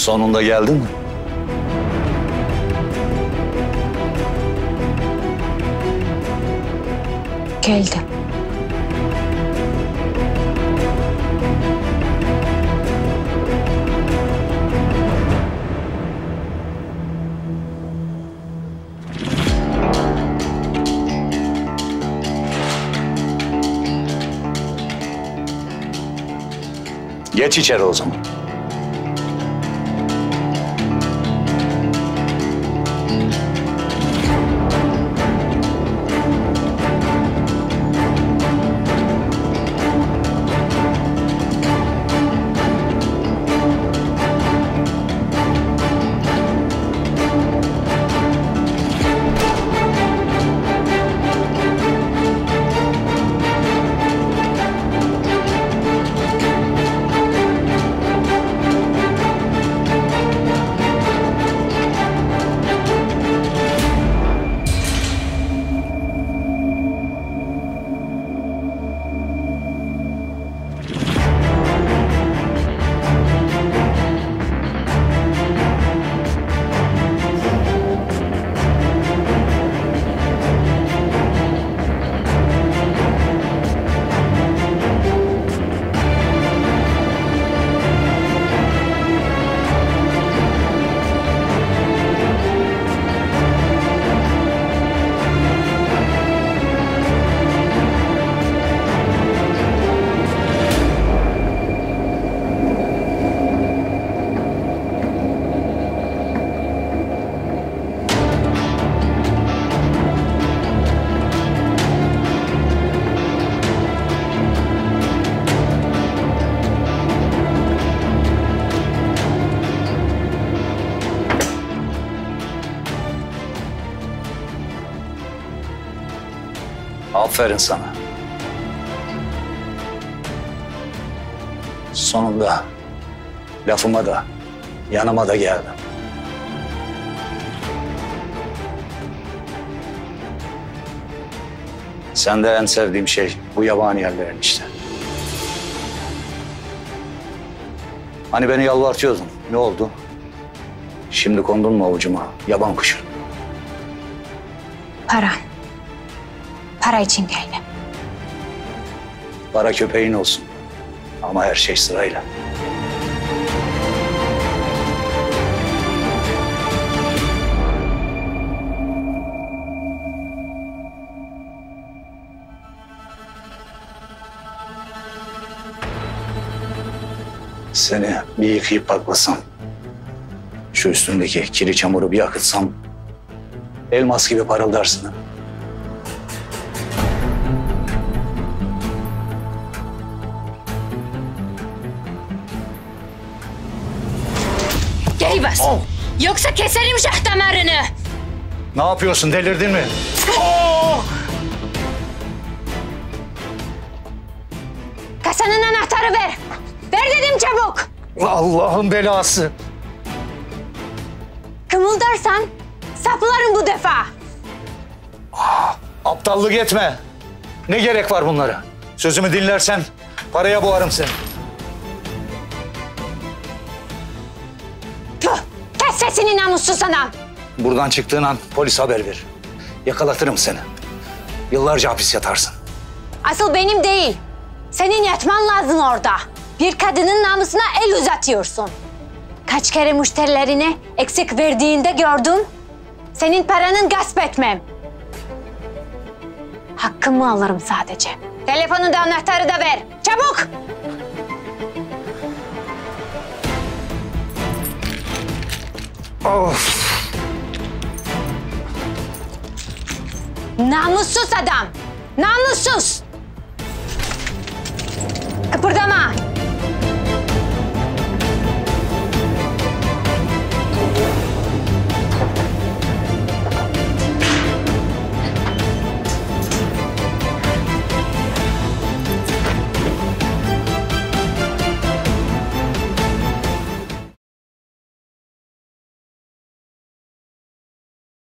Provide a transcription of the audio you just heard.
Sonunda geldin mi? Geldim. Geç içeri o zaman. Aferin sana. Sonunda lafıma da, yanıma da geldin. Sende en sevdiğim şey bu yabani yerlerin işte. Hani beni yalvartıyordun, ne oldu? Şimdi kondun mu avucuma, yaban kuşu? Para. Para için geldim. Para köpeğin olsun. Ama her şey sırayla. Seni bir yıkayıp baklasam, şu üstündeki kiri çamuru bir akıtsam, elmas gibi parıldarsın. Geri bas. Yoksa keserim şah damarını. Ne yapıyorsun, delirdin mi? Kasanın anahtarı ver. Ver dedim çabuk. Allah'ın belası. Kımıldarsan saplarım bu defa. Aptallık etme. Ne gerek var bunlara? Sözümü dinlersen paraya boğarım seni. Tüh, kes sesini namussuz adam. Buradan çıktığın an polis haber ver. Yakalatırım seni. Yıllarca hapis yatarsın. Asıl benim değil. Senin yatman lazım orada. Bir kadının namusuna el uzatıyorsun. Kaç kere müşterilerine eksik verdiğinde gördüm. Senin paranın gasp etmem. Hakkımı alırım sadece. Telefonu da anahtarı da ver. Çabuk! Of! Namussuz adam! Namussuz! Kıpırdama!